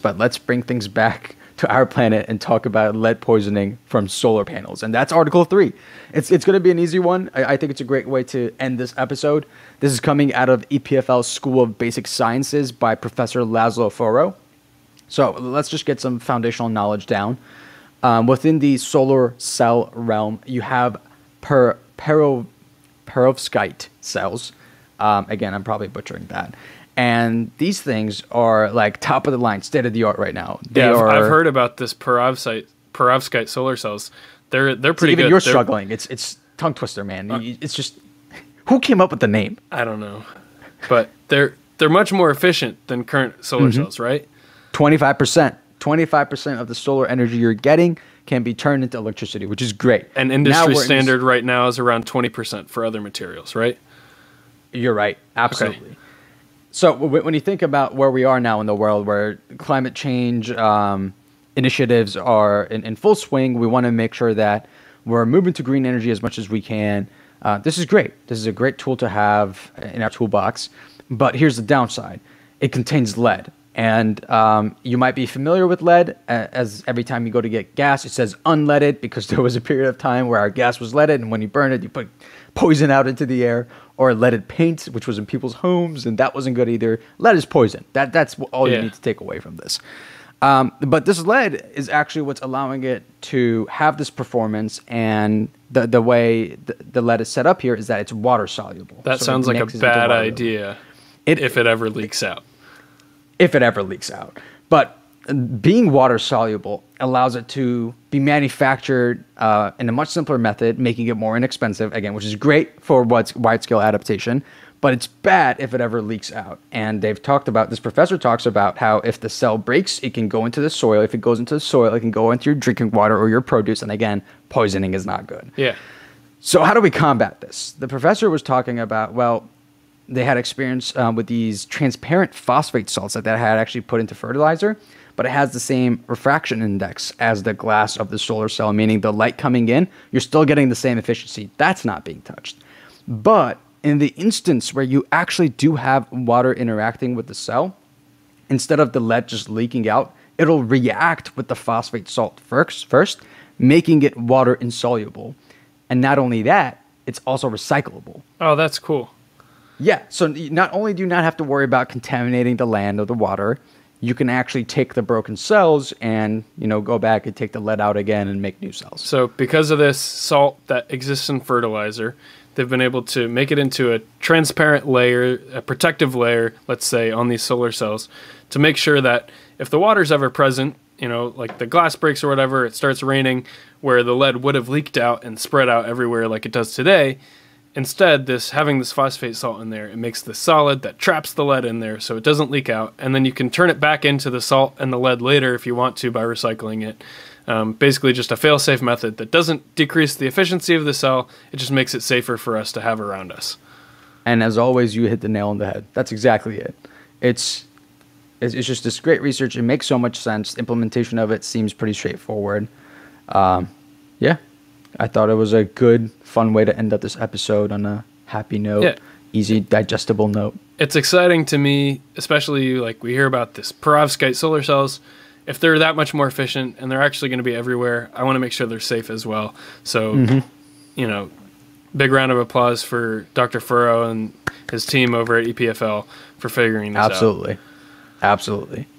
but let's bring things back to our planet and talk about lead poisoning from solar panels. And that's Article 3. It's going to be an easy one. I think it's a great way to end this episode. This is coming out of EPFL School of Basic Sciences by Professor Laszlo Forro. So let's just get some foundational knowledge down. Within the solar cell realm, you have perovskite cells. Again, I'm probably butchering that. And these things are like top of the line, state of the art right now. I've heard about this perovskite solar cells. They're pretty good. You're struggling. It's tongue twister, man. It's just, who came up with the name? I don't know, but they're much more efficient than current solar cells, right? 25% of the solar energy you're getting can be turned into electricity, which is great. And industry standard right now is around 20% for other materials, right? You're right. Absolutely. Okay. So when you think about where we are now in the world, where climate change initiatives are in full swing, we want to make sure that we're moving to green energy as much as we can. This is great. This is a great tool to have in our toolbox. But here's the downside. It contains lead. And you might be familiar with lead, as every time you go to get gas, it says unleaded, because there was a period of time where our gas was leaded, and when you burn it, you put poison out into the air. Or leaded paint, which was in people's homes, and that wasn't good either. Lead is poison. That's all you need to take away from this. But this lead is actually what's allowing it to have this performance, and the way the lead is set up here is that it's water soluble. That sounds like a bad idea if it ever leaks out. If it ever leaks out. But being water soluble allows it to be manufactured in a much simpler method, making it more inexpensive, again, which is great for wide-scale adaptation, but it's bad if it ever leaks out. And they've talked about, this professor talks about how if the cell breaks, it can go into the soil. If it goes into the soil, it can go into your drinking water or your produce. And again, poisoning is not good. Yeah. So how do we combat this? The professor was talking about, well, they had experience with these transparent phosphate salts that they had actually put into fertilizer, but it has the same refraction index as the glass of the solar cell, meaning the light coming in, you're still getting the same efficiency. That's not being touched. But in the instance where you actually do have water interacting with the cell, instead of the lead just leaking out, it'll react with the phosphate salt first, making it water insoluble. And not only that, it's also recyclable. Oh, that's cool. Yeah, so not only do you not have to worry about contaminating the land or the water, you can actually take the broken cells and, go back and take the lead out again and make new cells. So because of this salt that exists in fertilizer, they've been able to make it into a transparent layer, a protective layer, let's say, on these solar cells, to make sure that if the water's ever present, like the glass breaks or whatever, it starts raining, where the lead would have leaked out and spread out everywhere like it does today. Instead, having this phosphate salt in there, it makes the solid that traps the lead in there so it doesn't leak out. And then you can turn it back into the salt and the lead later if you want to by recycling it. Basically just a fail-safe method that doesn't decrease the efficiency of the cell. It just makes it safer for us to have around us. And as always, you hit the nail on the head. That's exactly it. It's just this great research. It makes so much sense. Implementation of it seems pretty straightforward. Yeah. I thought it was a good, fun way to end up this episode on a happy note, easy, digestible note. It's exciting to me, especially like we hear about this perovskite solar cells. If they're that much more efficient and they're actually going to be everywhere, I want to make sure they're safe as well. So, big round of applause for Dr. Forro and his team over at EPFL for figuring this out. Absolutely.